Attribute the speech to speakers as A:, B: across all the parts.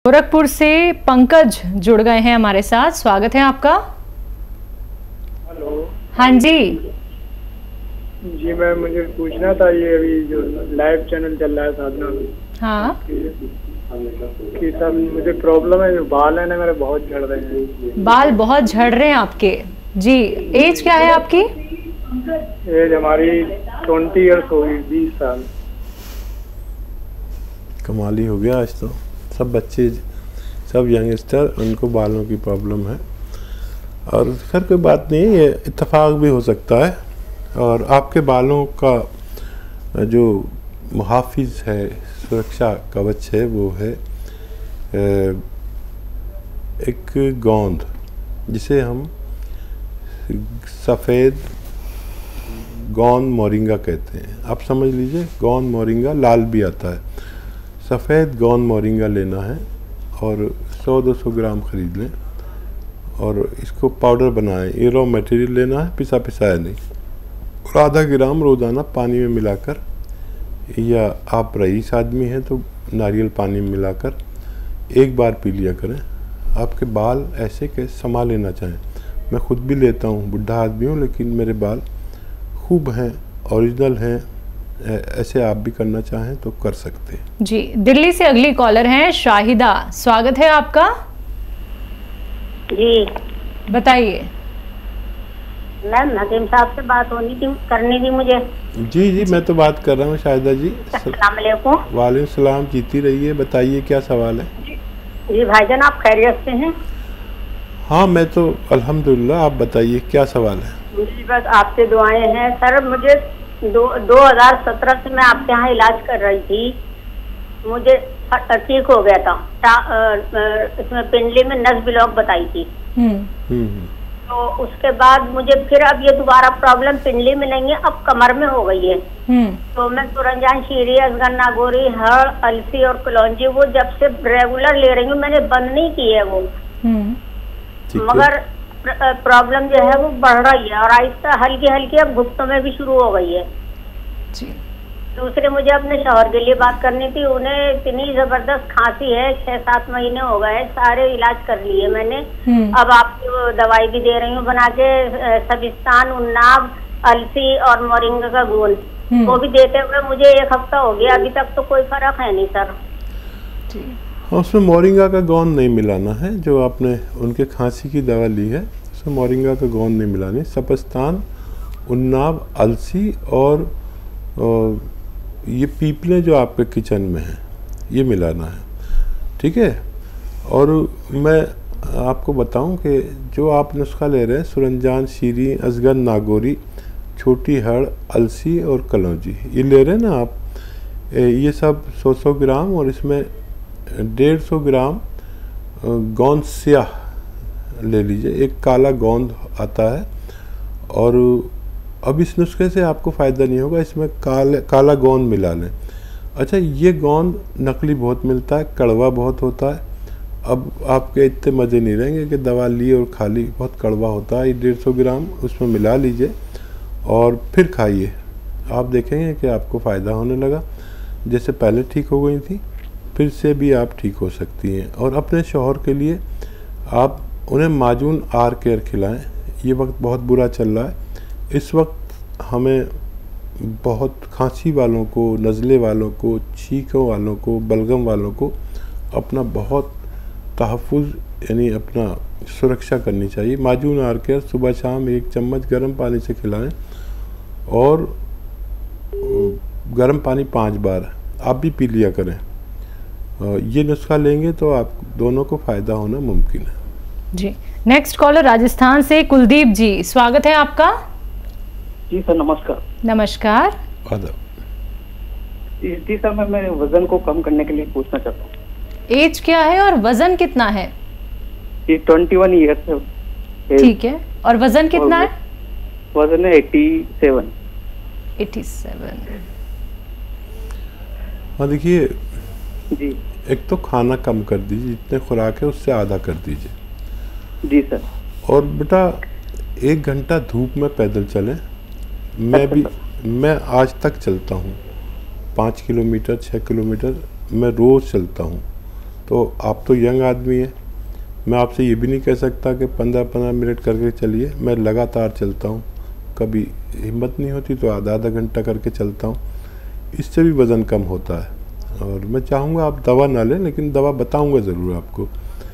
A: गोरखपुर से पंकज जुड़ गए हैं हमारे साथ, स्वागत है आपका।
B: हेलो।
A: हाँ जी
B: जी मैम, मुझे पूछना था, ये अभी जो लाइव चैनल चल रहा है साधना में,
A: हाँ,
B: कि सब मुझे प्रॉब्लम है, जो बाल है ना मेरे बहुत झड़ रहे हैं।
A: बाल बहुत झड़ रहे हैं आपके जी। एज क्या है आपकी?
B: एज हमारी 20 ईयर्स हो गई, 20 साल।
C: कमाल ही हो गया आज तो। सब बच्चे, सब यंगस्टर, उनको बालों की प्रॉब्लम है और खैर कोई बात नहीं, ये इत्तेफाक भी हो सकता है। और आपके बालों का जो मुहाफिज है, सुरक्षा कवच है, वो है एक गोंद, जिसे हम सफ़ेद गोंद मोरिंगा कहते हैं। आप समझ लीजिए, गोंद मोरिंगा लाल भी आता है। सफ़ेद गोंद मोरिंगा लेना है और 100-200 ग्राम ख़रीद लें और इसको पाउडर बनाएं। ये रॉ मटेरियल लेना है, पिसा पिसाया नहीं। और आधा ग्राम रोज़ाना पानी में मिलाकर, या आप रईस आदमी हैं तो नारियल पानी में मिलाकर एक बार पी लिया करें। आपके बाल ऐसे के समा लेना चाहें। मैं ख़ुद भी लेता हूँ, बुढ़ा आदमी हूँ, लेकिन मेरे बाल खूब हैं, ओरिजिनल हैं। ऐसे आप भी करना चाहें तो कर सकते हैं
A: जी। दिल्ली से अगली कॉलर हैं शाहिदा, स्वागत है आपका
D: जी।
A: बताइए।
D: मैम नदीम साहब से बात करनी थी मुझे।
C: जी, मैं तो बात कर रहा हूँ शाहिदा जी।
D: अस्सलाम वालेकुम।
C: वालेकुम सलाम, जीती रहिए। बताइए क्या सवाल है?
D: जी भाईजान, आप खैरियत से हैं?
C: हाँ, मैं तो अल्हम्दुलिल्लाह। आप बताइए क्या सवाल है?
D: जी बस आपसे दुआएं हैं सर। मुझे 2017 से मैं आपके यहाँ इलाज कर रही थी, मुझे ठीक हो गया था। इसमें पिंडली में नस ब्लॉक बताई थी। तो उसके बाद मुझे फिर अब ये दोबारा प्रॉब्लम पिंडली में नहीं है, अब कमर में हो गई है। तो मैं सुरंजान शीरी, असगर नागौरी, हड़, अलसी और कलौंजी वो जब से रेगुलर ले रही हूँ, मैंने बंद नहीं की है वो, मगर प्रॉब्लम जो है वो बढ़ रही है और आहिस्ता हल्की हल्की अब घुटनों में भी शुरू हो गई है
A: जी।
D: दूसरे मुझे अपने शौहर के लिए बात करनी थी। उन्हें इतनी जबरदस्त खांसी है, 6-7 महीने हो गए, सारे इलाज कर लिए मैंने। अब आपको दवाई भी दे रही हूँ बना के, सबिस्तान, उन्नाब, अलसी और मोरिंगा का घोल, वो भी देते हुए मुझे 1 हफ्ता हो गया, अभी तक तो कोई फर्क है नहीं सर।
C: उसमें मोरिंगा का गोंद नहीं मिलाना है। जो आपने उनके खांसी की दवा ली है, उसमें मोरिंगा का गोंद नहीं मिलानी। सपस्तान, उन्नाब, अलसी और ये पीपले जो आपके किचन में हैं, ये मिलाना है, ठीक है। और मैं आपको बताऊं कि जो आप नुस्खा ले रहे हैं, सुरंजान शीरी, असगर नागौरी, छोटी हड़, अलसी और कलौंजी, ये ले रहे हैं ना आप, ये सब 100-100 ग्राम और इसमें 150 ग्राम गोंद स्याह ले लीजिए। एक काला गोंद आता है और अब इस नुस्खे से आपको फ़ायदा नहीं होगा, इसमें काला गोंद मिला लें। अच्छा, ये गोंद नकली बहुत मिलता है, कड़वा बहुत होता है। अब आपके इतने मज़े नहीं रहेंगे कि दवा ली और खा ली, बहुत कड़वा होता है। ये 150 ग्राम उसमें मिला लीजिए और फिर खाइए। आप देखेंगे कि आपको फ़ायदा होने लगा। जैसे पहले ठीक हो गई थी, फिर से भी आप ठीक हो सकती हैं। और अपने शौहर के लिए आप उन्हें माजून आर केयर खिलाएं। ये वक्त बहुत बुरा चल रहा है। इस वक्त हमें बहुत खांसी वालों को, नज़ले वालों को, छींकों वालों को, बलगम वालों को अपना बहुत तहफ़्फ़ुज़, यानी अपना सुरक्षा करनी चाहिए। माजून आर केयर सुबह शाम 1 चम्मच गर्म पानी से खिलाएं और गर्म पानी 5 बार आप भी पी लिया करें। ये नुस्खा लेंगे तो आप दोनों को फ़ायदा होना मुमकिन है
A: जी। नेक्स्ट कॉलर राजस्थान से कुलदीप जी, स्वागत है आपका।
E: जी सर, नमस्कार।
A: नमस्कार।
E: जी सर, मैं वजन को कम करने के लिए पूछना चाहता हूँ।
A: एज क्या है और वजन कितना है?
E: ये 21 ईयर्स है।
A: ठीक है, और वजन कितना है?
E: वजन है 87।
A: 87।
C: हाँ, देखिए
E: जी।
C: एक तो खाना कम कर दीजिए, जितने खुराक है उससे आधा कर दीजिए।
E: जी सर।
C: और बेटा 1 घंटा धूप में पैदल चलें। मैं आज तक चलता हूँ 5 किलोमीटर 6 किलोमीटर मैं रोज़ चलता हूँ। तो आप तो यंग आदमी हैं, मैं आपसे ये भी नहीं कह सकता कि 15-15 मिनट करके चलिए। मैं लगातार चलता हूँ, कभी हिम्मत नहीं होती तो आधा आधा घंटा करके चलता हूँ, इससे भी वज़न कम होता है। और मैं चाहूँगा आप दवा ना लें, लेकिन दवा बताऊँगा ज़रूर आपको।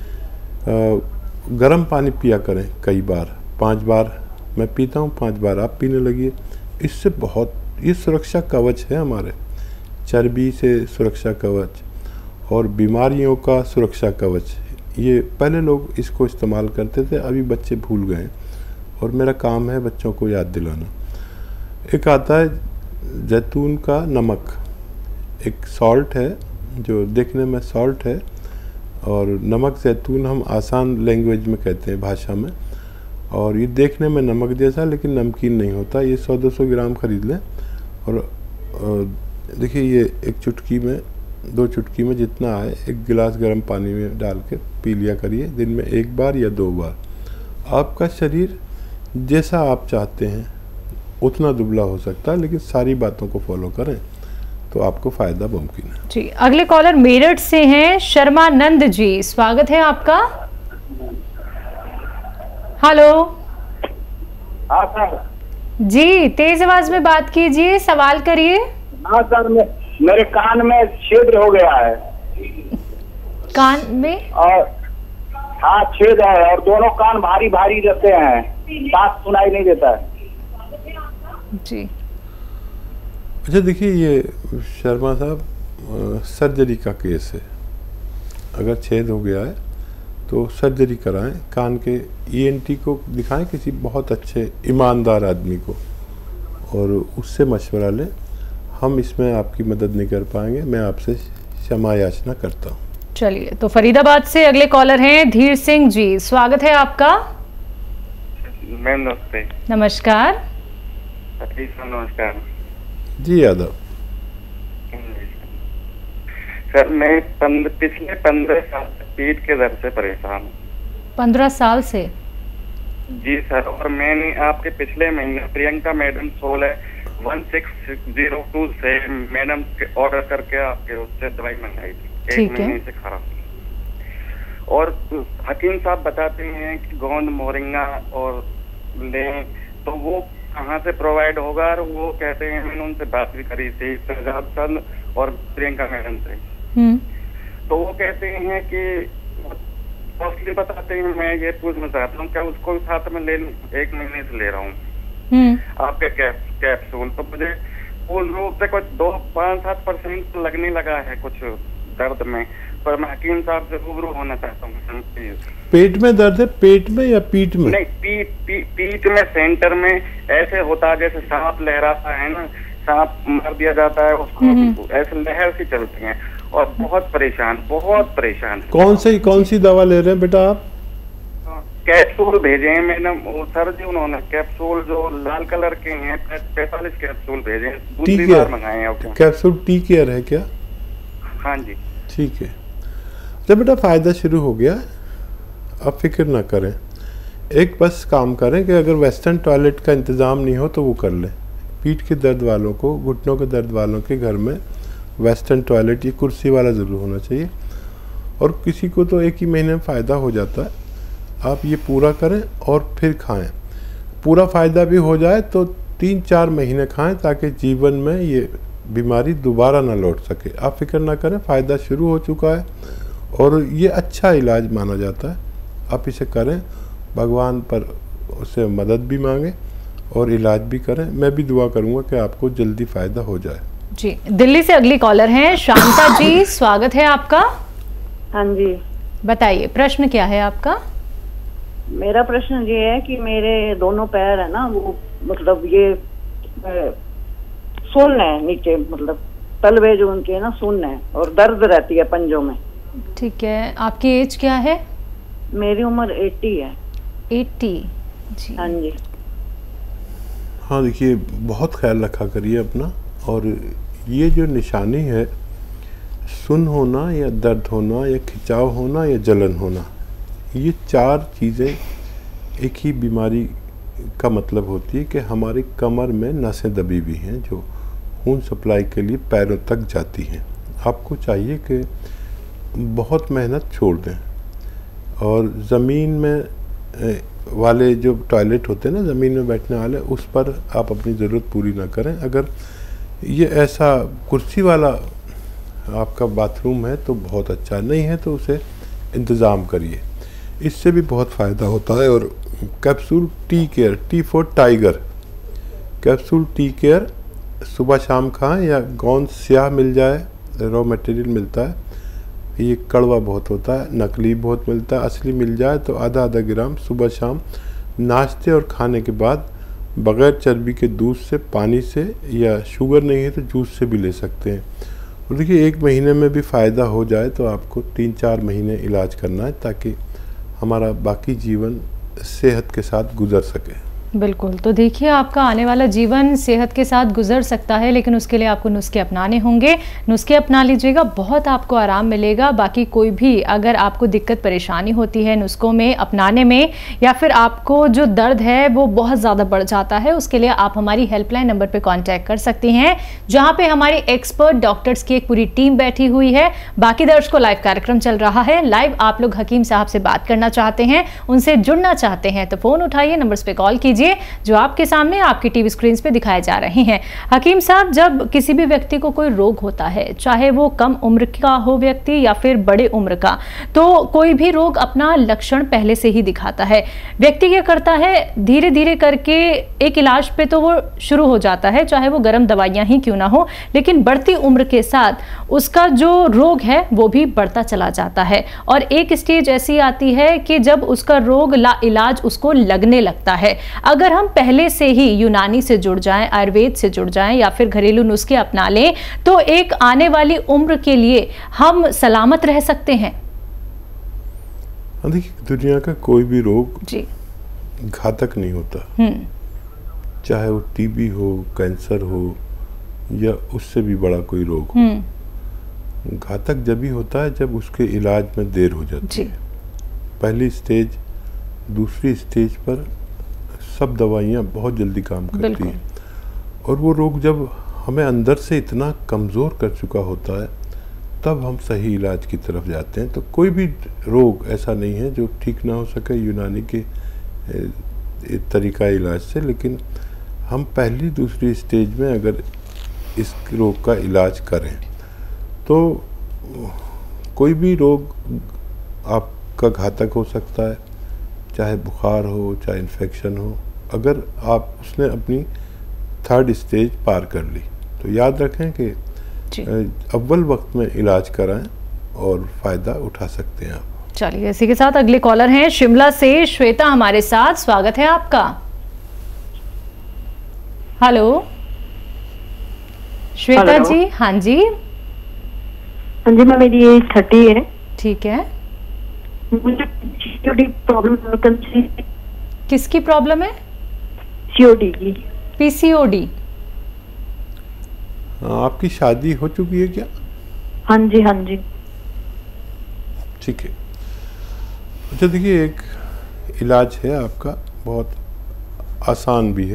C: गर्म पानी पिया करें कई बार, 5 बार मैं पीता हूँ, 5 बार आप पीने लगिए। इससे बहुत, ये सुरक्षा कवच है हमारे, चर्बी से सुरक्षा कवच और बीमारियों का सुरक्षा कवच। ये पहले लोग इसको इस्तेमाल करते थे, अभी बच्चे भूल गए और मेरा काम है बच्चों को याद दिलाना। एक आता है जैतून का नमक, एक सॉल्ट है जो देखने में सॉल्ट है, और नमक जैतून हम आसान लैंग्वेज में कहते हैं, भाषा में। और ये देखने में नमक जैसा लेकिन नमकीन नहीं होता। ये 100-200 ग्राम खरीद लें और देखिए ये एक चुटकी में, 2 चुटकी में जितना आए, 1 गिलास गर्म पानी में डाल के पी लिया करिए दिन में 1 बार या 2 बार। आपका शरीर जैसा आप चाहते हैं उतना दुबला हो सकता है, लेकिन सारी बातों को फॉलो करें तो आपको फ़ायदा मुमकिन है।
A: जी, अगले कॉलर मेरठ से हैं शर्मानंद जी, स्वागत है आपका। हेलो।
F: हाँ सर
A: जी, तेज आवाज में बात कीजिए, सवाल करिए।
F: हाँ सर, मेरे कान में छेद हो गया है।
A: कान में?
F: और हाँ छेद है, और दोनों कान भारी भारी रहते हैं, साफ सुनाई नहीं देता है।
A: जी
C: अच्छा देखिए, ये शर्मा साहब सर्जरी का केस है। अगर छेद हो गया है तो सर्जरी कराएं, कान के ENT को दिखाएं, किसी बहुत अच्छे ईमानदार आदमी को, और उससे मशवरा लें। हम इसमें आपकी मदद नहीं कर पाएंगे, मैं आपसे क्षमा याचना करता हूँ।
A: चलिए, तो फरीदाबाद से अगले कॉलर हैं धीर सिंह जी, स्वागत है आपका।
G: मैम नमस्ते।
A: नमस्कार।
G: नमस्कार
C: जी यादव।
G: सर मैं पिछले 15 साल से पेट के दर्द से परेशान हूँ।
A: 15 साल से?
G: जी सर, और मैंने आपके पिछले महीने प्रियंका मैडम 16-1602 से मैडम के ऑर्डर करके आपके उससे दवाई मंगाई थी, 1 महीने से खराब। और हकीम साहब बताते हैं कि गोंद मोरिंगा और लें तो वो कहाँ से प्रोवाइड होगा, और वो कहते हैं, मैंने उनसे बात भी करी थी शहजाद सर और प्रियंका मैडम से, तो वो कहते हैं कि कॉस्टली बताते हैं। मैं ये पूछना चाहता हूँ क्या उसको साथ में ले लूं? 1 महीने से ले रहा हूँ आपके कैप्सूल, तो मुझे पूर्ण रूप से कुछ 2-5-7% लगने लगा है कुछ दर्द में, पर मैं हकीम साहब से रूबरू होना चाहता हूँ।
C: पेट में दर्द है? पेट में या पीठ में?
G: नहीं, पीठ में, सेंटर में ऐसे होता है जैसे सांप लहराता है ना, सांप मार दिया जाता है उसको, ऐसे लहर सी चलती हैं, और बहुत परेशान।
C: कौन सी दवा ले रहे हैं बेटा आप?
G: कैप्सूल भेजे हैं मैडम वो सर जी, उन्होंने कैप्सूल जो लाल कलर के हैं 45 कैप्सूल भेजे हैं, दूसरी बार मंगाए हैं आपको।
C: कैप्सूल टी केयर है क्या?
G: हाँ जी।
C: ठीक है, जब बेटा फायदा शुरू हो गया आप फिक्र ना करें। एक बस काम करें कि अगर वेस्टर्न टॉयलेट का इंतज़ाम नहीं हो तो वो कर लें। पीठ के दर्द वालों को, घुटनों के दर्द वालों के घर में वेस्टर्न टॉयलेट, ये कुर्सी वाला ज़रूर होना चाहिए, और किसी को तो 1 ही महीने में फ़ायदा हो जाता है। आप ये पूरा करें और फिर खाएं, पूरा फ़ायदा भी हो जाए तो 3-4 महीने खाएं, ताकि जीवन में ये बीमारी दोबारा ना लौट सके। आप फिक्र ना करें, फ़ायदा शुरू हो चुका है और ये अच्छा इलाज माना जाता है। आप इसे करें, भगवान पर उससे मदद भी मांगें और इलाज भी करें। मैं भी दुआ करूँगा कि आपको जल्दी फ़ायदा हो जाए।
A: जी, दिल्ली से अगली कॉलर हैं शांता जी, स्वागत है आपका।
H: हाँ जी,
A: बताइए प्रश्न क्या है आपका?
H: मेरा प्रश्न ये है कि मेरे दोनों पैर है ना, वो मतलब ये सुन्न है नीचे, मतलब तलवे जो उनके है ना सुन्न है, और दर्द रहती है पंजों में।
A: ठीक है, आपकी एज क्या है?
H: मेरी उम्र 80 है।
A: 80 जी।
H: हाँ जी।
C: हाँ देखिए, बहुत ख्याल रखा करिए अपना, और ये जो निशानी है, सुन्न होना या दर्द होना या खिंचाव होना या जलन होना, ये 4 चीज़ें एक ही बीमारी का मतलब होती है कि हमारी कमर में नसें दबी हुई हैं जो खून सप्लाई के लिए पैरों तक जाती हैं। आपको चाहिए कि बहुत मेहनत छोड़ दें और ज़मीन में वाले जो टॉयलेट होते हैं ना, ज़मीन में बैठने वाले, उस पर आप अपनी ज़रूरत पूरी ना करें। अगर ये ऐसा कुर्सी वाला आपका बाथरूम है तो बहुत अच्छा, नहीं है तो उसे इंतज़ाम करिए, इससे भी बहुत फ़ायदा होता है। और capsule T care, T for tiger, capsule T care सुबह शाम खाएं, या गोंद स्याह मिल जाए, रॉ मटेरियल मिलता है, ये कड़वा बहुत होता है, नकली बहुत मिलता है, असली मिल जाए तो आधा आधा ग्राम सुबह शाम नाश्ते और खाने के बाद बग़ैर चर्बी के दूध से, पानी से, या शुगर नहीं है तो जूस से भी ले सकते हैं। और देखिए 1 महीने में भी फ़ायदा हो जाए तो आपको 3-4 महीने इलाज करना है ताकि हमारा बाकी जीवन सेहत के साथ गुजर सके।
A: बिल्कुल, तो देखिए आपका आने वाला जीवन सेहत के साथ गुजर सकता है, लेकिन उसके लिए आपको नुस्खे अपनाने होंगे। नुस्खे अपना लीजिएगा, बहुत आपको आराम मिलेगा। बाकी कोई भी अगर आपको दिक्कत परेशानी होती है नुस्खों में अपनाने में, या फिर आपको जो दर्द है वो बहुत ज़्यादा बढ़ जाता है, उसके लिए आप हमारी हेल्पलाइन नंबर पर कॉन्टैक्ट कर सकती हैं, जहाँ पर हमारी एक्सपर्ट डॉक्टर्स की एक पूरी टीम बैठी हुई है। बाकी दर्शकों, लाइव कार्यक्रम चल रहा है, लाइव आप लोग हकीम साहब से बात करना चाहते हैं, उनसे जुड़ना चाहते हैं तो फ़ोन उठाइए, नंबर्स पे कॉल कीजिए जो आपके सामने आपकी टीवी स्क्रीन पे दिखाए जा रहे हैं। हकीम साहब, जब किसी भी व्यक्ति को कोई रोग होता है, चाहे वो कम उम्र का हो व्यक्ति या फिर बड़े उम्र का, तो कोई भी रोग अपना लक्षण पहले से ही दिखाता है। व्यक्ति क्या करता है, धीरे धीरे करके एक इलाज पे तो वो शुरू हो जाता है, चाहे वो गर्म दवाइयां ही क्यों ना हो, लेकिन बढ़ती उम्र के साथ उसका जो रोग है वो भी बढ़ता चला जाता है। और एक स्टेज ऐसी आती है कि जब उसका रोग ला इलाज उसको लगने लगता है। अगर हम पहले से ही यूनानी से जुड़ जाएं, आयुर्वेद से जुड़ जाएं, या फिर घरेलू नुस्खे अपना लें, तो एक आने वाली उम्र के लिए हम सलामत रह सकते हैं।
C: देखिए, दुनिया का कोई भी रोग
A: जी
C: घातक नहीं होता, चाहे वो टीबी हो, कैंसर हो, या उससे भी बड़ा कोई रोग हो। घातक जब भी होता है जब उसके इलाज में देर हो जाती है। पहली स्टेज, दूसरी स्टेज पर सब दवाइयाँ बहुत जल्दी काम करती हैं, और वो रोग जब हमें अंदर से इतना कमज़ोर कर चुका होता है तब हम सही इलाज की तरफ जाते हैं। तो कोई भी रोग ऐसा नहीं है जो ठीक ना हो सके यूनानी के तरीका इलाज से, लेकिन हम पहली दूसरी स्टेज में अगर इस रोग का इलाज करें तो कोई भी रोग आपका घातक हो सकता है, चाहे बुखार हो, चाहे इन्फेक्शन हो, अगर आप उसने अपनी 3rd स्टेज पार कर ली। तो याद रखें कि अव्वल वक्त में इलाज कराएं और फ़ायदा उठा सकते हैं आप।
A: चलिए, इसी के साथ अगले कॉलर हैं शिमला से श्वेता हमारे साथ, स्वागत है आपका। हेलो श्वेता जी। हाँ जी।
I: हाँ जी, मैं मेरी एज 30 है।
A: ठीक है।
I: मुझे सीओडी प्रॉब्लम।
A: किसकी प्रॉब्लम है?
I: सीओडी की।
A: पीसीओडी।
C: आपकी शादी हो चुकी है क्या?
I: हाँ जी, हाँ जी।
C: ठीक है। अच्छा, देखिए, एक इलाज है आपका, बहुत आसान भी है।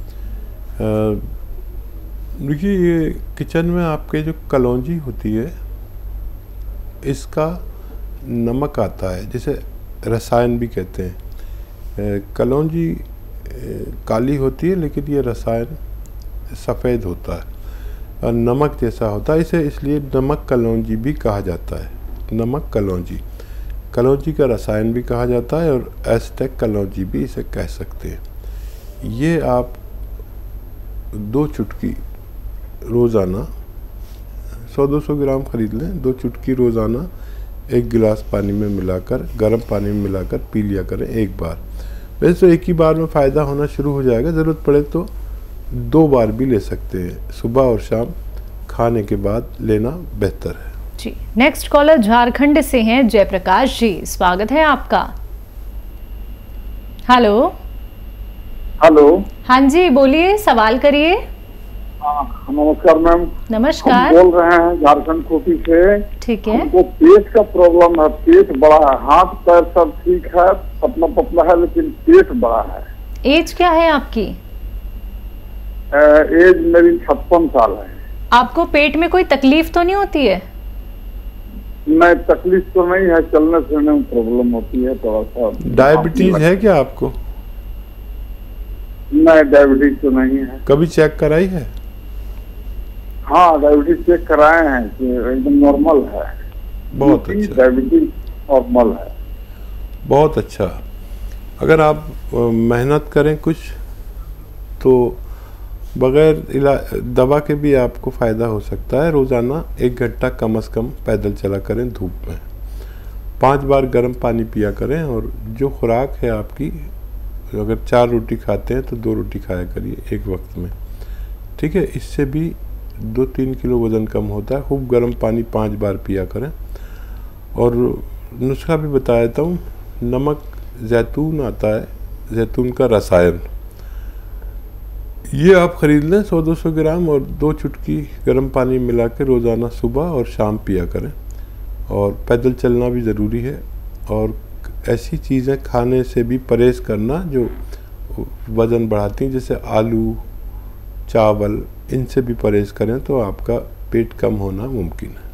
C: देखिए, ये किचन में आपके जो कलौंजी होती है, इसका नमक आता है, जिसे रसायन भी कहते हैं। कलौंजी काली होती है, लेकिन ये रसायन सफ़ेद होता है और नमक जैसा होता है, इसे इसलिए नमक कलौंजी भी कहा जाता है। नमक कलौंजी, कलौंजी का रसायन भी कहा जाता है, और एस्टेक कलौंजी भी इसे कह सकते हैं। ये आप 2 चुटकी रोज़ाना, 100-200 ग्राम खरीद लें, 2 चुटकी रोज़ाना 1 गिलास पानी में मिलाकर, गर्म पानी में मिलाकर पी लिया करें एक बार। वैसे तो एक ही बार में फ़ायदा होना शुरू हो जाएगा, ज़रूरत पड़े तो 2 बार भी ले सकते हैं, सुबह और शाम खाने के बाद लेना बेहतर है।
A: जी, नेक्स्ट कॉलर झारखंड से हैं जयप्रकाश जी, स्वागत है आपका। हेलो।
F: हेलो।
A: हाँ जी, बोलिए, सवाल करिए।
F: नमस्कार मैम।
A: नमस्कार।
F: हम बोल रहे हैं झारखंड कोटी से।
A: ठीक है।
F: हमको पेट का प्रॉब्लम है, पेट बड़ा है, हाथ पैर सब ठीक है, पतला पतला है, लेकिन पेट बड़ा है।
A: एज क्या है आपकी?
F: एज मेरी 56 साल है।
A: आपको पेट में कोई तकलीफ तो नहीं होती है?
F: नहीं, तकलीफ तो नहीं है, चलने फिरने में प्रॉब्लम होती है थोड़ा सा।
C: डायबिटीज है क्या आपको?
F: नहीं, डायबिटीज तो नहीं है।
C: कभी चेक कराई है?
F: हाँ, डायबिटीज चेक कराए हैं कि एकदम नॉर्मल है।
C: बहुत अच्छा,
F: डायबिटीज नॉर्मल है।
C: बहुत अच्छा। अगर आप मेहनत करें कुछ तो बगैर दवा के भी आपको फ़ायदा हो सकता है। रोज़ाना 1 घंटा कम से कम पैदल चला करें धूप में, 5 बार गर्म पानी पिया करें, और जो खुराक है आपकी, अगर 4 रोटी खाते हैं तो 2 रोटी खाया करिए एक वक्त में, ठीक है। इससे भी 2-3 किलो वज़न कम होता है। खूब गर्म पानी 5 बार पिया करें। और नुस्खा भी बता देता हूँ। नमक जैतून आता है, जैतून का रसायन, ये आप ख़रीद लें 100-200 ग्राम, और 2 चुटकी गर्म पानी मिला के रोज़ाना सुबह और शाम पिया करें। और पैदल चलना भी ज़रूरी है। और ऐसी चीज़ें खाने से भी परहेज़ करना जो वज़न बढ़ाती हैं, जैसे आलू, चावल, इनसे भी परहेज़ करें तो आपका पेट कम होना मुमकिन है।